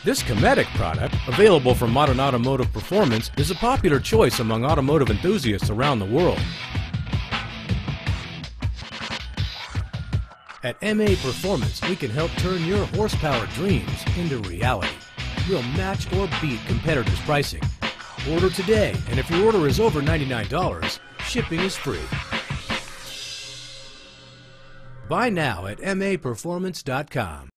This Cometic product, available from Modern Automotive Performance, is a popular choice among automotive enthusiasts around the world. At MAPerformance, we can help turn your horsepower dreams into reality. We'll match or beat competitors' pricing. Order today, and if your order is over $99, shipping is free. Buy now at MAPerformance.com.